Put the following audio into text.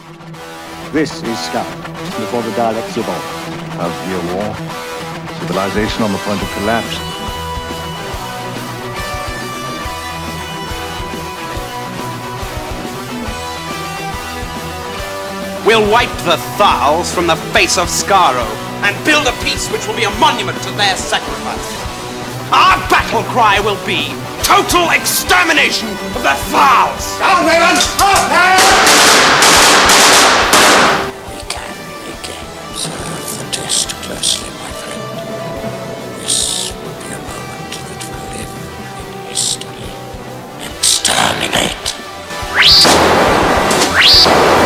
This is Scum, before the Daleks evolved. 12-year war. Civilization on the point of collapse. We'll wipe the Thals from the face of Skaro and build a peace which will be a monument to their sacrifice. Our battle cry will be total extermination of the Thals! Down, Raven! We can again observe the test closely, my friend. This will be a moment that will live in history. Exterminate!